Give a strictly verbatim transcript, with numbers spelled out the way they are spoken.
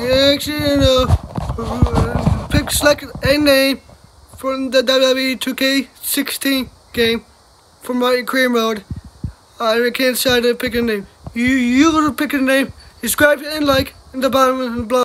Actually, uh, pick select a name from the W W E two K sixteen game for Martin Cream Road. Uh, I can't decide to pick a name. You you pick a name. Subscribe and like in the bottom and below.